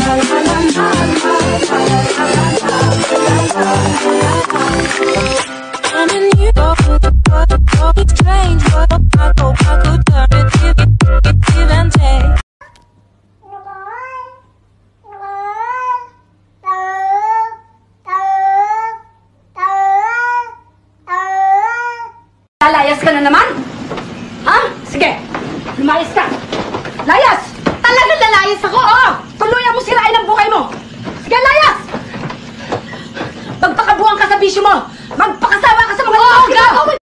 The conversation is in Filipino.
Lalayas ka na naman? Ha? Sige, lumayas ka. Layas! Talagang lalayas ako, oh! Tuluyan mo sirain ang buhay mo! Sige, layas! Magpakabuang ka sa bisyo mo! Magpakasawa ka sa mga lalaki mo!